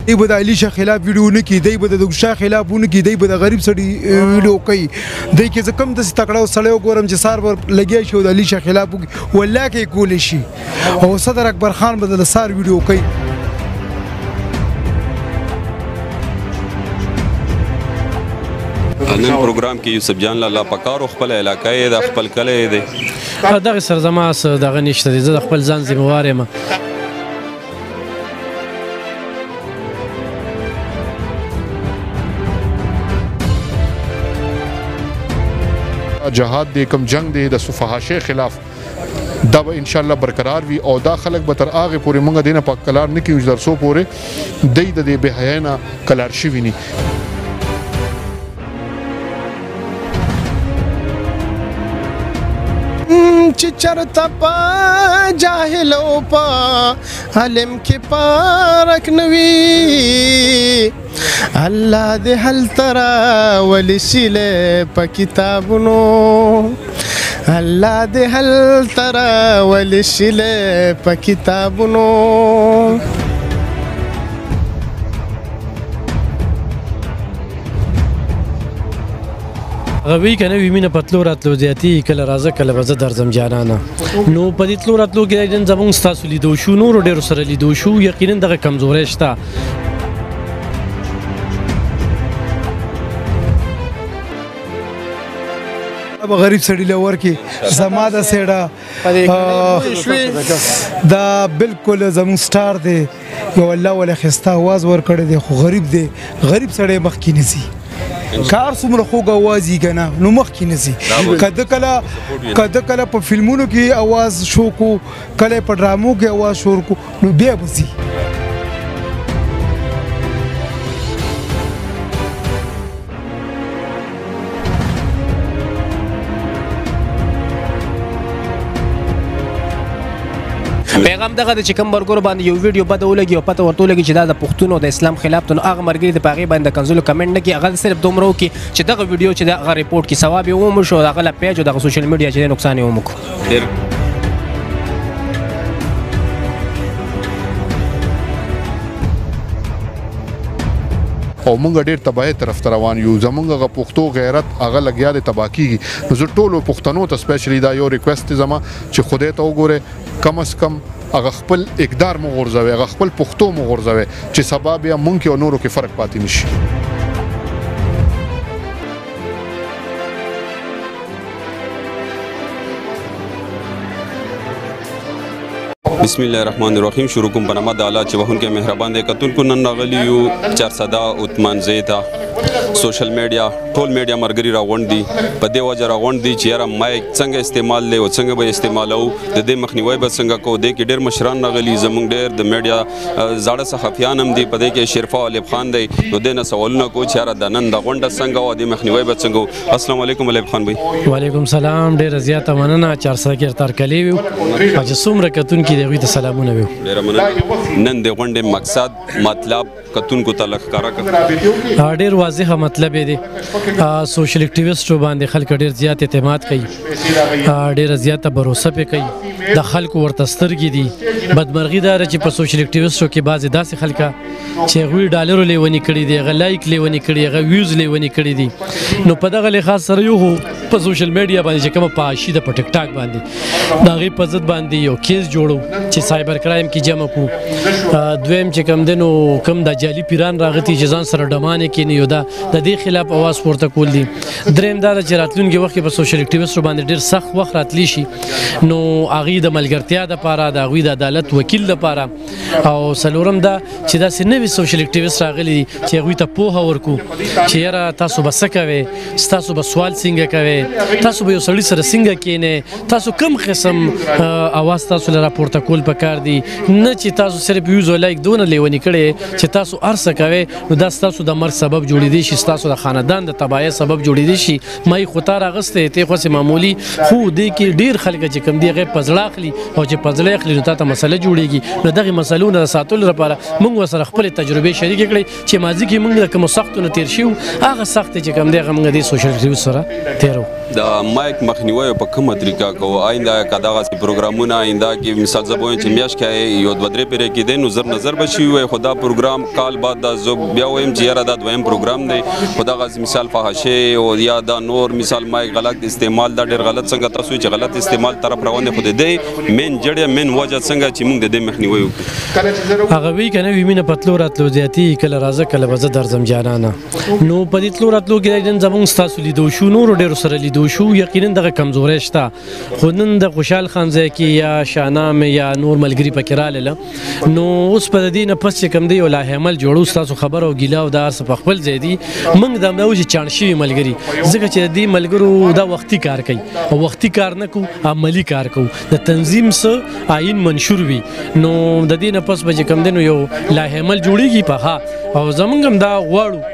دی به د علي شاه خلاف ویډیو نه کوي، دی به د شاه خلاف ونه کوي، دی به د غریب سړي ویډیو کوي. دی کې زه کوم داسې تکړه سړی وګورم چې سار به لګیا شي او د علي شاه خلاف وکړي، والله کې یې کولی شي. او صدر اکبر خان به د سار ویډیو کوي. نن پروګرام کې یوسف جان لالا پکارو خپل علاقه یې د خپل کلی دی. دغه سر زما دغه نشته دی، زه د خپل ځان ذمهوار یم. جهاد دی کوم جنگ دی د فحاشۍ خلاف دا به ان شاء الله برقرار وي او دا خلک به تر هغه پورې مونږ دینه په کلار نه کیږي درسو پورې دی د بے حیانه کلار شي ویني. چې چرته په جاهلو په علم کې پارک نوي الله دې هل ترا ولسله په کتابونو الله دې هل ترا ولسله په کتابونو. غوی کنه وی مینه پتلو راتلو زیاتی کله راځه کله وزه درځم جانانه. نو په دې تلو راتلو کې نن زموږ ستاسو لیدو شو، نور ډېر سره لیدو شو، یقینا دغه کمزوري شته. अब غریب سړی لور کې زما د سیډه دا بالکل زمون سٹار دی، یو الله ولا خسته आवाज ور کړی دی، خو غریب دی، غریب سړی مخ کې نسی کار څومره خوږ आवाज یې کنه نو مخ کې نسی. کده کله په فلمونو کې आवाज شو کو، کله په ډرامو کې आवाज شور کو، نو بیا بزي. پیغام دغه چې کوم برګور باندې یو ویډیو بده ولګي او پته ورته ولګي چې دا د پښتون او د اسلام خلاف ته، نو هغه مرګري د پاغي باندې کنزل کمنټ نه کوي، هغه صرف دومره وکړي چې دغه ویډیو چې دغه ریپورت کې ثواب یې ومو شو، هغه لا پیج او دغه سوشل میډیا چې نقصان یې ومو. او مونږ ډېر تباہي طرف ته روان یو. زمونږ غ پښتو غیرت هغه لګیا د تباہ کیږي. نو زه ټولو پښتنو ته سپیشلی دا یو ریکوست زما چې خدای ته وګوره کم از کم هغه خپل اقدار مو غورځوي، هغه خپل پښتو مو غورځوي چې سبا بیا مونږ او نورو کې فرق پاتې نشي. بسم الله الرحمن الرحیم. شروع کوم په نام د الله چې وهونکي مهربان دی. کتونکو نن راغلی یو 400 عثمان زیتا سوشل میډیا ټول میډیا مرګري راغونډ دي، په دې وجه راغونډ دي چې یاره مایک څنګه استعمال دی او څنګه به استعمالو، د دې مخنیوي به څنګه کو. دې کې ډېر مشران راغلي، زمونږ ډېر د میډیا زاړه صحافیان هم دي، په دې کې شرفا الف خان دی. نو دې نه سوالونه کو چې یاره د نن د غونډه څنګه او د مخنیوي به څنګه. السلام علیکم الف خان بھائی. وعلیکم سلام، ډېر زیاته مننه. 400 کې تر کلی وو چې څومره کتونکو دی ته سلامونه وو. ډېر مننه. نن د غونډې مقصد مطلب کتونکو ته لښکاره کړ. ډېر واضح مطلب دی. سوشل اکټیویسټو باندې خلک ډېر زیات اعتماد کوي، ډېر زیاته باور پې کوي، د خلکو ورته سترګې دي. بدمرغي دا چې په سوشل اکټیویسټو کې بعضې داسې خلک چې هغوی ډالرو لیونې کړي دي، هغه لایک لیونې کړي، هغه ویوز لیونې کړي دي. نو په دغه لحاظ سره یو په سوشل میډیا باندې چې کومه فحاشي ده په ټیک ټاک باندې، د هغې په ضد باندې یو کیس جوړو چې سایبر کرایم کې جمع کړو. دویم چې کوم دی نو کوم د جعلي پیران راغلي چې ځان سره ډمانې کیني، یو دا د دې خلاف اواز پورته کول دي. دریم دا چې راتلونکي وخت کې په سوشل اکټیویسټو باندې ډېر سخت وخت راتلی شي، نو هغوی د ملګرتیا دپاره، د هغوی د عدالت وکیل دپاره، او څلورم دا چې داسې نوي سوشل اکټیویسټ راغلي دي چې هغوی ته پوهه ورکړو چې یاره تاسو به څه کوئ، ستاسو به سوال څنګه کوئ، تاسو به یو سړي سره څنګه کښېنئ، تاسو کوم قسم اواز تاسو له راپورته کول پکار دي، نه چې تاسو صرف یوز او لایک دونه لیونې کړی چې تاسو هر څه کوئ، نو دا ستاسو د مرګ سبب جوړېدی شي، ستاسو د خاندان د تباهۍ سبب جوړېدی شي. ما یې خو تا راغستی تی خو معمولي، خو دې کې ډېر خلک چې کوم دي هغې په زړه اخلي، او چې په زړه اخلي نو تا ته مسله جوړېږي. نو دغې مسلو نه د ساتلو لپاره موږ ورسره خپلې تجربې شریکې کړئ چې ماضي کې موږ د کومو سختو نه تېر شوي، هغه سخت چې کوم دی هغه موږ دې سوشل اکټیویسټ سره تېرو. د مایک مخنیوي په کومه طریقه کوو آینده که دغسې پروګرامونه آینده کې مثال زه به وایم چې میاشت کې یو دوه درې پیرې کېدی نو زر نظر به شوي وی خو دا پروګرام کال بعد دا زه بیا وایم چې یاره دا دویم پروګرام دی خو دغسې مثال فحاشۍ او یا دا نور مثال مایک غلط استعمال دا ډېر غلط څنګه تاسو چې غلط استعمال طرف روان دی خو د دې مین جړې مین وجه څنګه چې موږ د دې مخنیوي وکړو هغه وی که نه وي مینه په تلو راتلو زیاتېږي کله راځه کله به زه درځم جانانه نو په دې تلو راتلو کې نن زموږ ستاسو لیدو شو نورو ډېرو سره لیدو شو یقینا دغه کمزوری شته خو نن د خوشحال خان ځای کې یا شاهنامې یا نور ملګري پکې راغله نو اوس په د دې نه پس چې کوم دی یو لاهې عمل جوړو ستاسو خبره او ګیله او دا هر څه په خپل ځای دي موږ دا همدا و چې چاڼ شوي ملګري ځکه چې د دې ملګرو دا وختي کار کوي او وختي کار نه کوو عملي کار کوو د تنظیم څه آیین منشور وي نو د دې نه پس به چې کوم دی نو یو لاهې عمل جوړېږي په ها او زموږ هم دا غواړو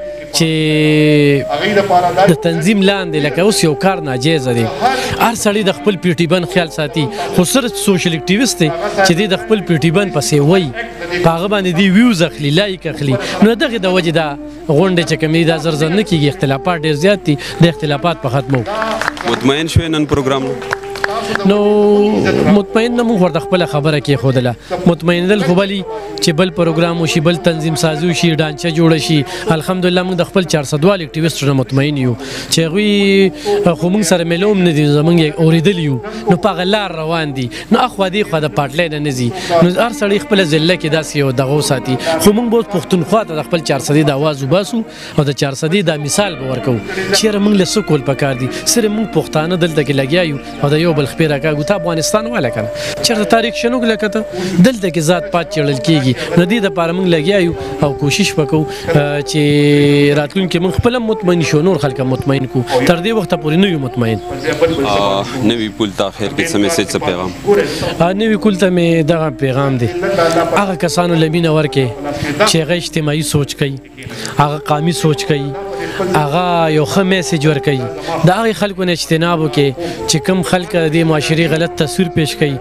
چې د تنظیم لاندې لکه اوس یو کار ناجیزه دی هر سړی د خپل پیټیبن خیال ساتي خو صرف سوشل اکټیویست دی چې دی د خپل پیټیبن پسې وایي په هغه باندې دی ویوز اخلي لایک اخلي نو دغې د وجې دا غونډې چې کوم دی دا زر زر نه کېږي اختلافات ډېر زیات دي د اختلافات په ختمو مطمئن شوې نن پروګرام نو مطمئن نه موږ ورته خپله خبره کېښودله مطمئنېدل خو بلي چې بل پروګرام وشي بل تنظیم سازي وشي ډانچه جوړه شي الحمدلله موږ د خپل 400 وال اکټیویسټو نه مطمئن یو چې هغوی خو موږ سره میله هم نه دي زموږ اورېدلي یو نو په هغه لار روان دي نو اخوا دې خوا د پاټلی نه نه ځي نو هر سړی خپله ضلع کې داسې یو دغه وساتي خو موږ به اوس پښتونخوا ته د خپل 400 د اواز وباسو او د 400 دا مثال به ورکوو چې یاره موږ له څه کول پکار دي صرف موږ پښتانه دلته کې لګیا یو او د یو بل خپې راکاږو ته افغانستان والا که نه چېرته تاریخ شنوک لکه ته دلته کې ذات پات چړل کېږي نو دې دپاره موږ لګیا یو او کوشش به کوو چې راتلونکي موږ خپله مطمئن شو نور خلک مطمئن کړو تر دې وخته پورې نه یو مطمئن نوي پول ته اخر کې څه میسج څه پیغام نوي کول ته مې دغه پیغام دی هغه کسانو له مینه ورکې چې هغه اجتماعي سوچ کوي هغه قامي سوچ کوي هغه یو ښه میسج ورکوي د هغې خلکو نه اجتناب وکړي چې کوم خلک د دې معاشرې غلط تصویر پیش کوي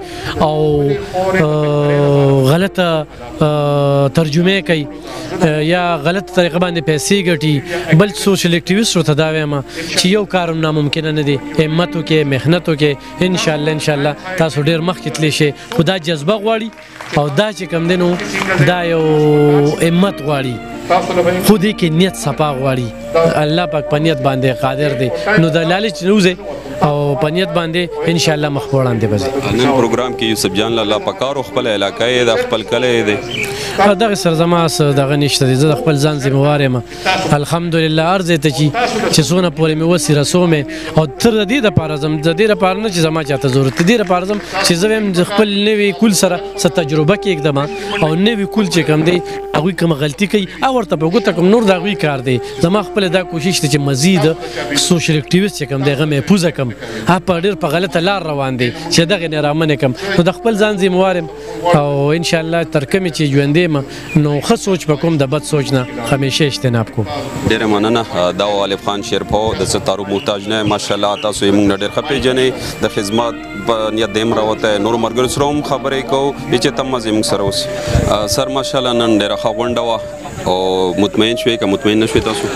او غلطه ترجمه کوي یا غلط طریقه باندې پیسې ګټي بل سوشل اکټیویسټو ته دا وایم چې یو کار هم ناممکنه نه دی همت وکړئ محنت وکړئ انشاءالله تاسو ډېر مخکې تللی شئ خو دا جذبه غواړي او دا چې کوم دی نو دا یو همت غواړي خو دې کې نیت صفا غواړي الله پاک په نیت باندې قادر دی نو د لالچ نه وځئ او په نیت باندې انشاءالله مخ په وړاندې به ځئ نن پروګرام کې یوسف جان لاله پکارو خپل علاقه یې د خپل کلی دی دغه سر زما دغه نشته دی زه د خپل ځان ذمهوار یم الحمدلله هر ځای ته چې څونه پورې مې وسې رسوم او تر د دې دپاره ځم د دې دپاره نه چې زما چاته ضرورت د دې دپاره ځم چې زه وایم د خپل نوي کول سره څه تجربه کېږدم او نوي کول چې کوم دی هغوی کومه غلطي کوي او ورته په ګوته کوم نور د هغوی کار دی زما خپله دا کوشش دی چې مزید سوشل اکټیویست چې کوم دی هغه مې پوزه کړم په ډېر په غلطه لار روان دی چې دغې نه رامنې کړم نو د خپل ځان ذمهوار یم او انشاءالله تر کومې چې ژوندی یم نو ښه سوچ به کوم د بد سوچ نه همیشه اجتناب کوم ډېره مننه دا والف خان شیرپو د ستارو محتاج نه ماشاءالله تاسو یې موږ نه ډېر ښه پېژنئ د خدمت په نیت د هم راوتی نورو ملګرو سره هم خبرې کوو چې تم زموږ سره اوسي سر ماشاءالله نن ډېره ښه غونډه وه او مطمئن شوې که مطمئن نه شوې تاسو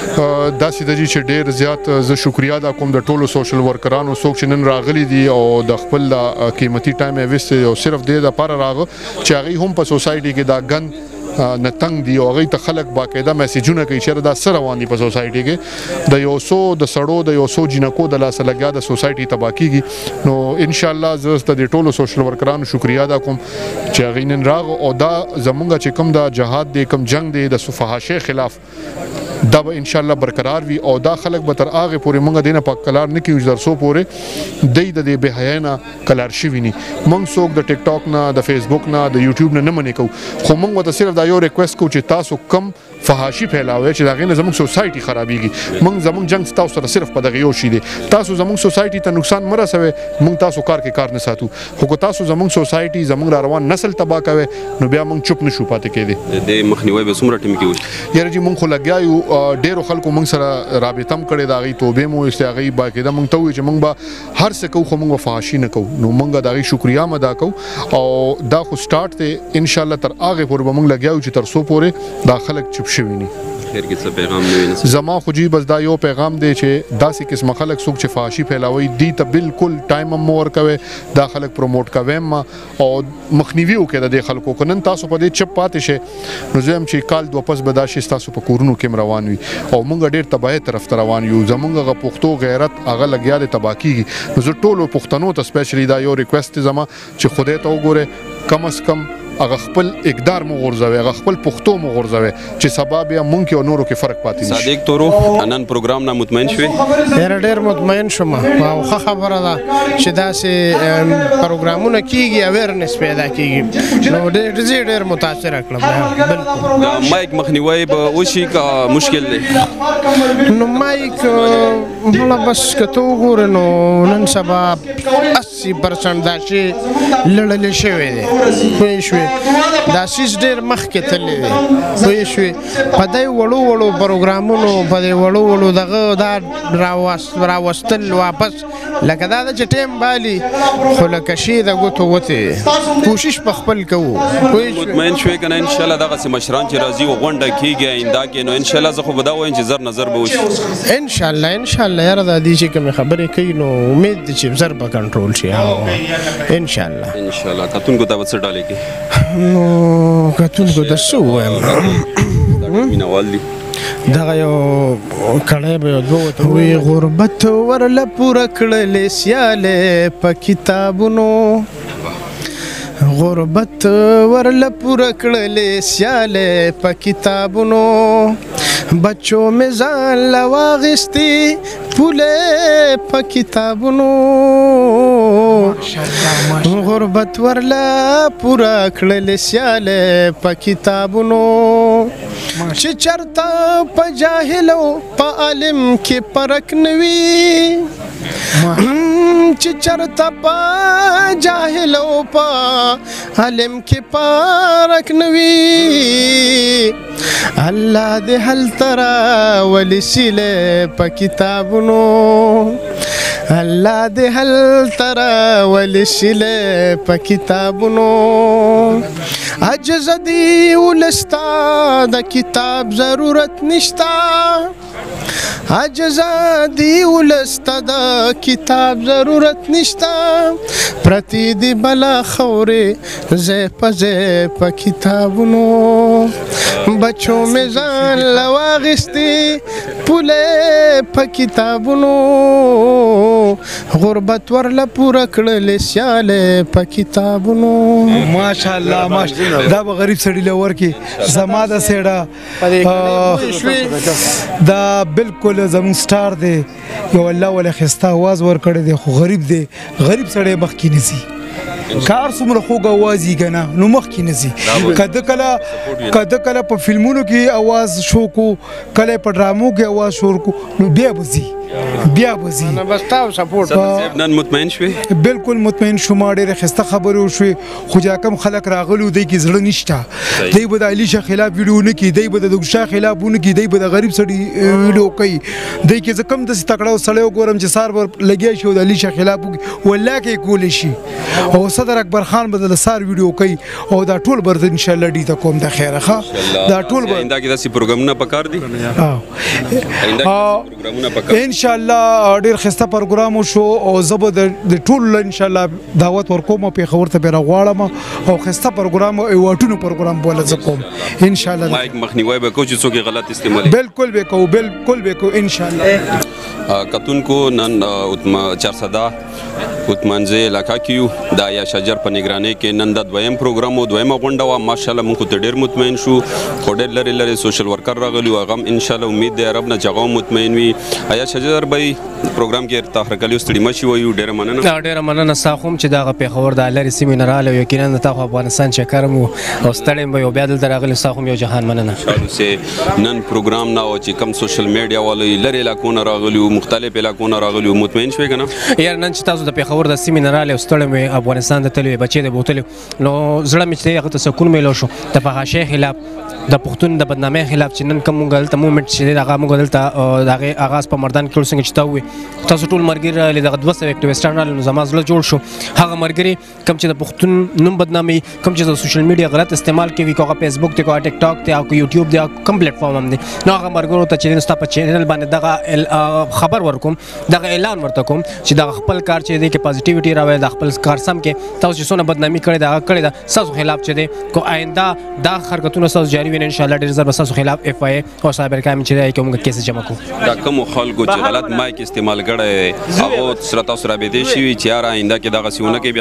داسې ده چې ډېر زیات زه شکریا ادا کوم د ټولو سوشل ورکرانو څوک چې نن راغلي دي او د خپل قیمتي ټایم یې ویستی او صرف دې دپاره راغه چې هغوی هم په سوسایټي کې دا ګند نه تنګ دي او هغوی ته خلک باقاعده میسیجونه کوي چې دا څه روان دي په سوسایټي کې د یو څو د سړو د یو څو جینکو د لاسه لګیا د سوسایټي تباه کېږي نو انشاءالله زه د دې ټولو سوشل ورکرانو شکریا ادا کوم چې هغوی نن راغو او دا زمونږ چې کوم دا جهاد دی کوم جنګ دی د فحاشۍ خلاف دا به انشاءالله برقرار وي او دا خلک به تر هغې پورې موږ دې نه په کلار نه کړو چې تر څو پورې دی د دې بې حیا نه کلار شوي ني موږ څوک د ټیک ټاک نه د فیسبوک نه د یوټیوب نه منې کوو خو موږ ورته صرف دا یو ریکویسټ کوو چې تاسو کم فحاشي پھیلاوئ چې د هغې نه زموږ سوسایټي خرابېږي زموږ جنګ تاسو سره صرف په دغه یو شي دی تاسو زموږ سوسایټي ته نقصان مه رسوئ موږ تاسو کار کې کار نه ساتو خو که تاسو زموږ سوسایټي زموږ را روان نسل تباه کوئ نو بیا موږ چوپ نشو پاتې کېدی د دې مخنیوی به څومره ټیم کې وشي یاره جي موږ خو لګیا یو ډېرو خلکو موږ سره رابطه هم کړې د هغوی توبې مو ویستې هغوی باقاعده موږ ته ووایي چې موږ به هر څه کوو خو موږ به فحاشي نه کوو نو موږ د هغوی شکریا هم ادا کوو او دا خو سټارټ دی انشاءالله تر هغې پورې به موږ لګیا یو چې تر څو پورې دا خلک چوپ شوي ني اخر کې څه پیغام دی زما خو جی بس دا یو پیغام دی چې داسې قسم خلک څوک چې فحاشي پھیلاوي دي ته بالکل ټایم هم مور کوي دا خلک پروموټ کوي او مخنیوي وکړي د خلکو کنن تاسو په دې چپ پاتې شي نو زم چې کال دوه پس بداشي تاسو په کورونو کې روان وي او مونږ ډېر تباہي طرف ته روان یو زمونږ غ پښتو غیرت هغه لګیا د تباکی نو زه ټولو پښتنو ته سپیشلی دا یو ریکوست زما چې خدای ته وګوره کم از کم هغه خپل اقدار مو غورځوي هغه خپل پښتو مو غورځوي چې سبب یې مونږ کې او نورو کې فرق پاتې نشي صادق تورو نن پروګرام نه مطمئن شوي ډېر مطمئن شوم او خبره ده چې داسې پروګرامونه کیږي اویرنس پیدا کیږي نو ډېر متاثر کړم بالکل د مایک مخنیوي به وشي کا مشکل دی نو مایک بس کته وګورئ نو نن سبا 80% دا شی لړل شوی دی پوه شوې دا سیس ډېر مخکې تللی دی پوه شوې په دې وړو پروګرامونو په دې وړو دغه دا راوستل واپس لکه دا چې ټیم بالي خو لکه شي د ګوتو وتې کوشش په خپل کوو مطمئن شوي که نه انشاءالله دغسې مشران چې راځي او غونډه کېږي آینده کې نو انشاءالله زه خو به دا وایم چې زر نظر به وشي انشاءالله یاره دا دي چې کومې خبرې کوي نو امید دی چې زر به کنټرول شي انشاءالله کتونکو ته به څه ډالۍ کوي نو کتونکو ته څه ووایم مینهوال دي دغه یو کړی به یو دوه وي غربت ورله پوره کړلې سیالې په کتابونو غربت ورله پوره کړلې سیالې په کتابونو بچو مې ځان له واغستې پولې په کتابونو غربت ورله پوره کړلې سیالې په کتابونو چې چرته په جاهلو په عالم کې فرق نه وي چې چرته په جاهلو په عالم کې فرق نه وي الله دې هل ترا ولي سیلې په کتابونو الله دې هل ترا ولي سیلې په کتابونو عجز دی ولستا د کتاب ضرورت نشتا عجز دی ولستا د کتاب ضرورت نشتا پرتی دی بلا خورې زه په کتابونو بچو مې ځان لواغستې پولې په کتابونو غربت ورله پوره کړلې سیالې په کتابونو ماشاءالله دا به غریب سړي له ورکې زما د سیډه دا بالکل زموږ سټار دی یو الله ولې ښایسته اواز ورکړی دی خو غریب دی غریب سړی مخکې نیسي کار څومره خوږ اواز یې که نه نو مخکې نه ځي که کله په فلمونو کې اواز شو کو کله په ډرامو کې اواز شور کو نو بیا به ځي نن مطمئن شوي بالکل مطمئن شوم ډېرې ښایسته خبرې وشوې خو چې کوم خلک راغلي دی کې زړه نشته دی به د علي شاه خلاف ویډیو نه کوي دی به د شاه خلاف ونه کوي دی به د غریب سړي ویډیو کوي دی کې زه کم داسې تکړه سړی وګورم چې سار به لګیا شي او د علي شاه خلاف وکړي والله کې یې کولی شي او صدر اکبر خان به د سار ویډیو کوي او دا ټول به زه انشاءالله ډي ته کوم د خیره ښه دا ټول به آینده کې داسې پروګرامونه پکار دي انشاءالله ډېر ښایسته پروګرام وشو او زه به د ټولو انشاءالله دعوت ورکوم او پېښور ته بیا راغواړم او ښایسته پروګرام او ایوارډونو پروګرام به زه کوم انشاءالله مایک مخنیوی به کوو چې څوک یې غلط استعمالوي بالکل به کوو انشاءالله کتونکو نن 400 کوتمنځي علاقه کې یو د آیا شجر په نگرانۍ کې نن د دویم پروګرام او دویمه غونډه وه ماشاءالله موږ ته ډېر مطمئن شو خو ډېر لرې سوشل ورکر راغلي وو هغه هم انشاءالله امید دی رب نه چې هغه هم مطمئن وي آیا شجر بھائی پروګرام کې تاخیر کلیو ستړي مشي وایو ډېره مننه ستا خو هم چې دغه پېښور د لرې سیمې نه راغلی یقینا تا خو افغانستان چکر مو او ستړی به یو بیا دلته راغلی ستا خو هم یو جهان مننه نن پروګرام نه او چې کم سوشل میډیا والو لرې علاقو نه راغلي وو مختلف علاقو نه راغلي وو مطمئن شوې که نه یار نن چې تاسو د پېښور پېښور د سیمې نه راغلی او ستړی مې افغانستان ته تللی بچی د بوتلې نو زړه مې چې دی هغه ته سکون میلو شو د فحاشۍ خلاف د پښتون د بدنامۍ خلاف چې نن کوم موږ دلته مومنټ چې دی هغه موږ دلته د هغې آغاز په مردان کې کړو څنګه چې تا ووایي تاسو ټول ملګري راغلي دغه 200 اکټیویسټان راغلي نو زما زړه جوړ شو هغه ملګري کوم چې د پښتون نوم بدناموي کوم چې د سوشل میډیا غلط استعمال کوي که هغه فیسبوک دی که هغه ټیک ټاک دی که یوټیوب دی کوم پلیټ فارم هم دی نو هغه ملګرو ته چې ستا په چینل باندې دغه خبر ورکوم دغه اعلان ورته کوم چې دغه خپل کار چې دی کې پازیټیویټي راوړي د خپل کار سم کې تاسو چې څونه بدنامي کړې ده هغه کړې ده ستاسو خلاف چې دی کو آینده دا حرکتونه ستاسو جاري وي ان شاء الله ډېر زر به ستاسو خلاف اف آی او سایبر کرایم چې دی که موږ کیسې جمع کوو دا کوم خلکو چې غلط مایک استعمال کړی هغه سره تاسو رابطې شوي چې یاره آینده کې دغسې ونه کوي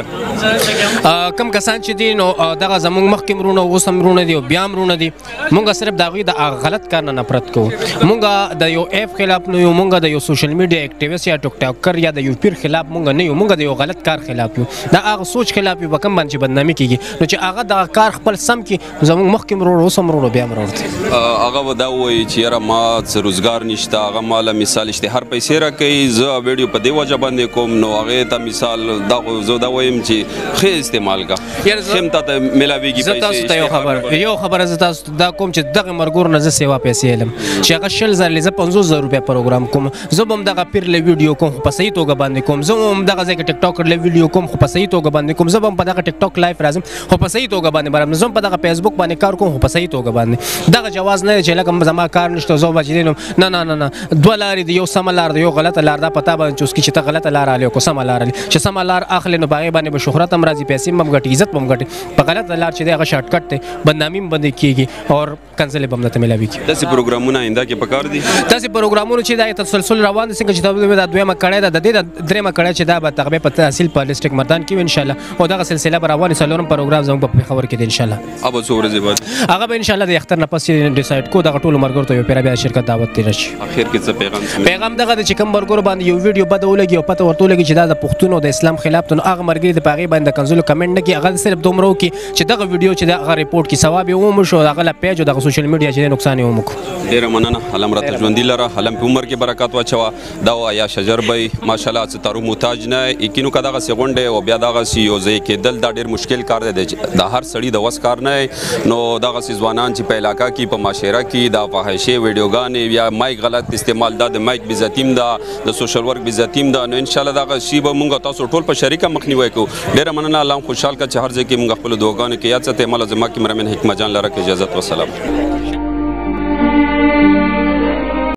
بیا کم کسان چې دي نو دغه زموږ مخکې مرونه اوس هم مرونه دي او بیا هم مرونه دي مونږ صرف د هغوی د غلط کار نه نفرت کوو مونږ د یو ایپ خلاف نه یو مونږ د یو سوشل میډیا اکټیویسټ یا ټیک ټاکر یا د یو پیر خلاف مونږ نه یو مونږ د یو غلط کار خلاف یو دا هغه سوچ خلاف یو په کوم باندې چې بدنامي کېږي نو چې هغه دغه کار خپل سم کړي زموږ مخکې مرونه اوس هم مرونه بیا مرونه دي هغه به دا ووایي چې یاره ما څه روزګار نشته هغه ماله مثال اشتهار پیسې راکوي زه ویډیو په دې وجه باندې کوم نو هغې ته مثال زه دا وایم چې ښه استعمال کا ښه هم تا ته میلاویږي زه تاسو ته یو خبره زه تاسو دا کوم چې دغه مرګورو نه زه سیوا پیسې علم چې هغه 10000 زه 50000 روپۍ پروګرام کوم زه به هم دغه پیر له ویډیو کوم خو په صحیح توګه باندې کوم زه هم دغه ځای کې ټیک ټاکر له ویډیو کوم خو په صحیح توګه باندې کوم زه به هم په دغه ټیک ټاک لایف راځم خو په صحیح توګه باندې برم زه هم په دغه فیسبوک باندې کار کوم خو په صحیح توګه باندې دغه جواز نه چې لکه زما کار نشته زه به چې نه نه نه نه دوه لارې دي یو سمه لار دی یو غلطه لار دا پتا باندې چې اوس کې چې ته غلطه لار الی او سمه لار الی چې سمه لار اخلي نو باغې باندې به شهرت هم راځي پیسې هم ګټي عزت هم ګټي په غلطه لار چې دی هغه شارټ کټ دی بدنامي هم باندې کېږي او کنسل به هم درته میلاویږي داسې پروګرامونه آینده کې پکار دي داسې پروګرامونه چې دا تسلسل روان دي څنګه چې تاسو دا دویمه کړی ده د دې د درېمه کړی چې دا به تغبې په تحصیل په ډسټرک مردان کې ان شاء الله او دغه سلسله به روانې څلورم پروګرام زموږ په پېښور کې دی ان شاء الله اب څو ورځې بعد هغه به ان شاء الله د اختر نه پس ډیسایډ کو دغه ټولو مرګرو ته یو پیرا بیا شرکت دعوت تیر شي اخر کې څه پیغام دغه چې کوم مرګرو باندې یو ویډیو بد ولګي او پته ورته ولګي چې دا د پښتون او د اسلام خلاف ته هغه مرګري د پاغي باندې کنزل کمنټ نه کی هغه صرف دومره کی چې دغه ویډیو چې دغه ریپورت کی ثواب یې ومو شو دغه پیج او دغه سوشل میډیا چې نقصان یې ومو ډیر مننه حلم راته ژوندۍ لره حلم په عمر کې برکات واچوا دا یا شجر بای ماشاءالله ستارو محتاج نه یقینو کا دغه سغونډه او بیا دغه سی یو ځای کې دل دا ډیر مشکل کار دی د هر سړی د وس کار نه نو دغه سی ځوانان چې په علاقہ کې په معاشره کې د فحاشۍ ویډیوګانې یا مایک غلط استعمال د مایک بزتیم دا د سوشل ورک بزتیم دا نو ان شاء الله دغه شی به مونږ تاسو ټول په شریکه مخنیوي کوو ډیر مننه الله خوشحال کا چې هر ځای کې مونږ خپل دوګانو کې یاد ساتي مل زما کې مرمن حکمت جان لره کې اجازه والسلام